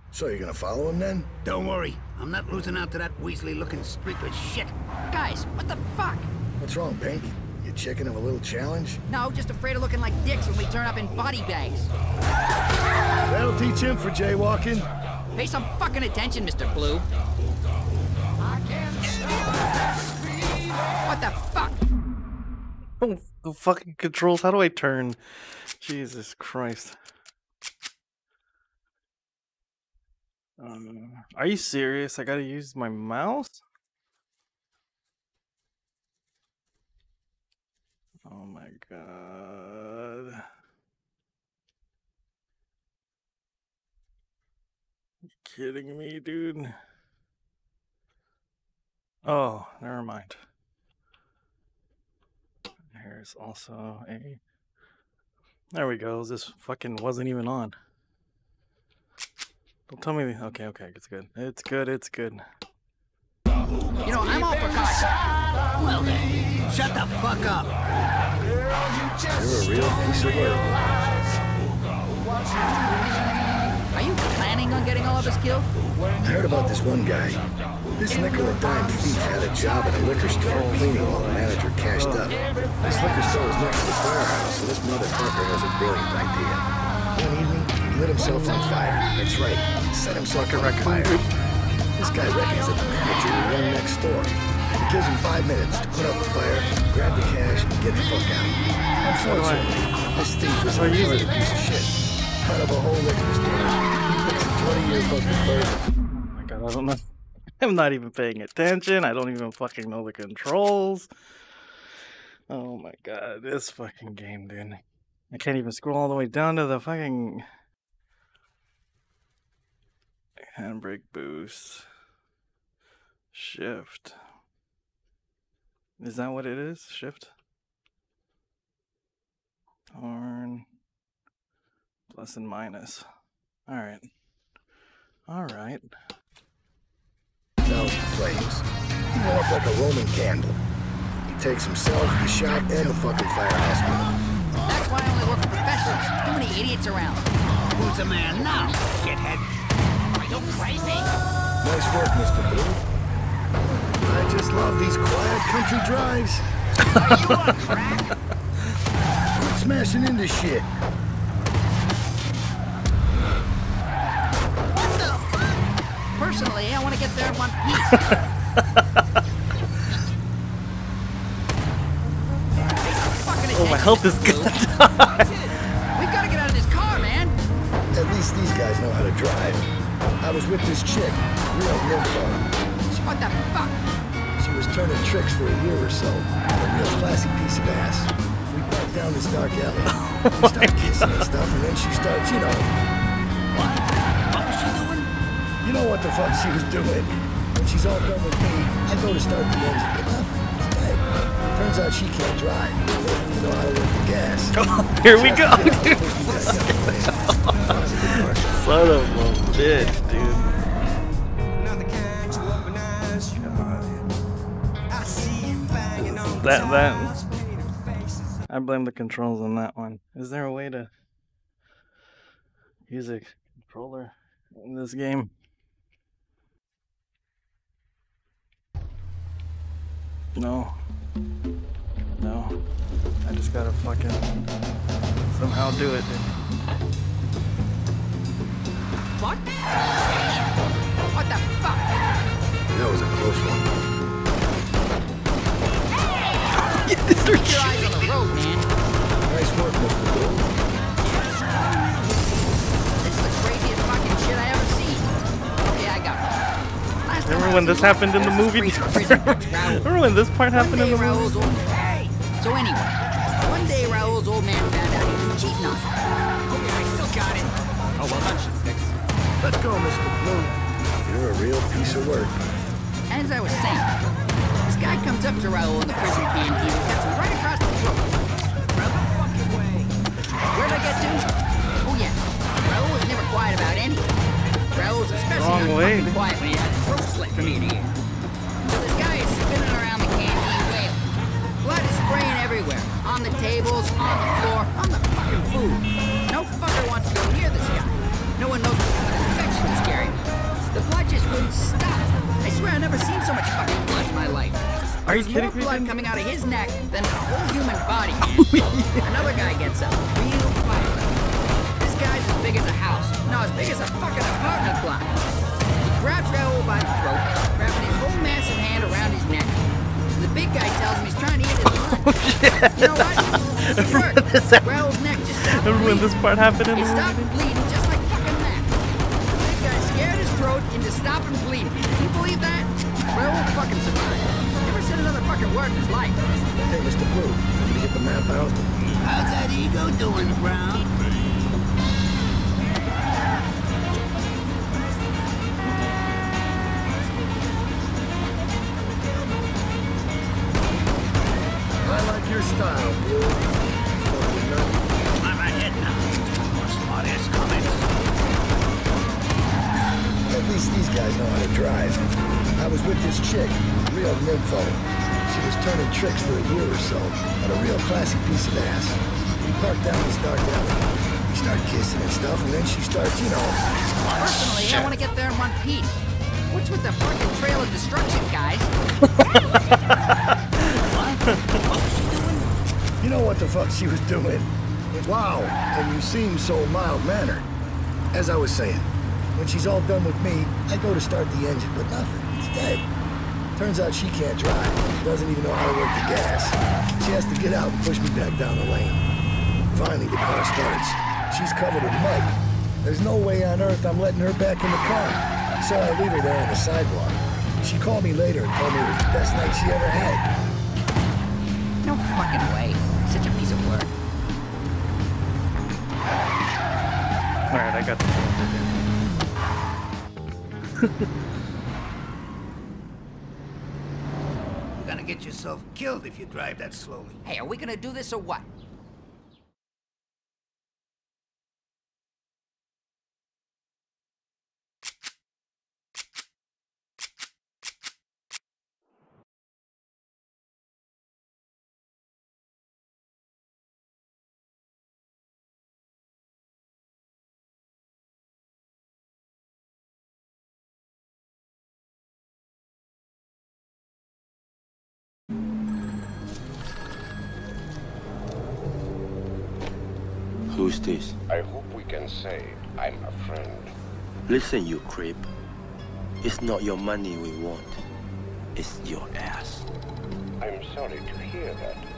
So you're gonna follow him then? Don't worry, I'm not losing out to that Weasley-looking streak of shit. Guys, what the fuck? What's wrong, Pink? You chicken him a little challenge? No, just afraid of looking like dicks when we turn up in body bags. That'll teach him for jaywalking. Pay some fucking attention, Mr. Blue. What the fuck? Oh, the fucking controls. How do I turn? Jesus Christ. Are you serious? I gotta use my mouse? Oh my god. You kidding me, dude? Oh, never mind. Here's also a... There we go. This fucking wasn't even on. Don't tell me... Okay, okay, it's good. It's good, it's good. You know, I'm all for caution. Well then, shut the fuck up. You're a real piece of work. Are you planning on getting all of us killed? I heard about this one guy. This nickel and dime thief had a job at a liquor store cleaning while the manager cashed up. This liquor store was next to the firehouse, so this motherfucker has a brilliant idea. One evening, he lit himself on fire. That's right, he set himself on fire. This guy reckons that the manager will run next door. He gives him 5 minutes to put out the fire, grab the cash, and get the fuck out. Unfortunately, this thief was a retarded piece of shit. Out of a whole liquor store, he picks a 20-year fucking burden. Oh my god, I don't know. I'm not even paying attention. I don't even fucking know the controls. Oh my god, this fucking game, dude. I can't even scroll all the way down to the fucking handbrake boost. Shift. Is that what it is? Shift? Turn. Plus and minus. Alright. Alright. Doused the flames. He went up like a Roman candle. He takes himself, the shop, and the fucking firehouse with him. That's why I only work for professionals. Too many idiots around. Who's the man now, shithead? Are you crazy? Nice work, Mr. Blue. I just love these quiet country drives. Are you on crack? Quit smashing into shit. Personally, I want to get there in one piece. Oh, my health is gonna die. We've got to get out of this car, man. At least these guys know how to drive. I was with this chick, real nympho. What the fuck? She was turning tricks for a year or so. A real classy piece of ass. We back down this dark alley. We start kissing and stuff, and then she starts, you know. What was she doing? You know what the fuck she was doing. When she's all done with me, I go to start the engine, but nothing. It's dead. Turns out she can't drive. Doesn't even know how to work the gas. Here we go, dude. Son of a bitch, dude. That I blame the controls on that one. Is there a way to use a controller in this game? No. No. I just gotta fucking somehow do it, dude. What? What the fuck? That was a close one. Keep your eyes on the road, man. Nice work, Mr. Blue. This is the craziest fucking shit I ever seen. Okay, I got it. Last time Remember I when was this here, happened in the there was movie? a freak prison named Raoul. Remember when this part happened in the movie? Raoul's old man. So anyway, one day Raoul's old man found out he was cheating on him. Okay, I still got it. Oh, well, that shit sticks. Let's go, Mr. Blue. You're a real piece of work. As I was saying, this guy comes up to Raoul in the prison canteen and cuts him right across the throat. Fucking way. Where'd I get to? Oh yeah, Raoul was never quiet about anything. Raoul's especially Wrong not way. fucking quiet when he had a throat slit from ear to ear. So this guy is spinning around the canteen wailing. Blood is spraying everywhere. On the tables, on the floor, on the fucking food. No fucker wants to go near this guy. No one knows what kind of infection he's carrying. wouldn't stop. I swear I've never seen so much fucking blood in my life. Are you There's kidding more me? blood coming out of his neck than the whole human body, man. Another guy gets up, real fight. This guy's as big as a house. No, as big as a fucking apartment block. He grabs Raoul by the throat, wrapping his whole massive hand around his neck. And the big guy tells him he's trying to eat his lunch. You know what? It worked. Raoul's neck just stopped When bleeding. this part happened in It the stopped movie? bleeding just like fucking that. The big guy scared his throat into stopping bleeding. Can you believe that? Raoul fucking survived. Never said another fucking word in his life. Hey, Mr. Blue, want me to get the map out? How's that ego doing, Brown? I like your style, Blue. Fucking nut. I'm ahead now. More smart-ass comments. At least these guys know how to drive. I was with this chick, real nympho. She was turning tricks for a year or so, but a real classy piece of ass. We parked down this dark alley. We start kissing and stuff, and then she starts, you know... Personally, I want to get there in one piece. What's with the fucking trail of destruction, guys? You know what the fuck she was doing? Wow, and you seem so mild-mannered. As I was saying, when she's all done with me, I go to start the engine, but nothing. It's dead. Turns out she can't drive. Doesn't even know how to work the gas. She has to get out and push me back down the lane. Finally, the car starts. She's covered in mud. There's no way on earth I'm letting her back in the car. So I leave her there on the sidewalk. She called me later and told me it was the best night she ever had. No fucking way. Such a piece of work. Alright, I got the You're gonna get yourself killed if you drive that slowly. Hey, are we gonna do this or what? Who's this? I hope we can say I'm a friend. Listen, you creep. It's not your money we want. It's your ass. I'm sorry to hear that.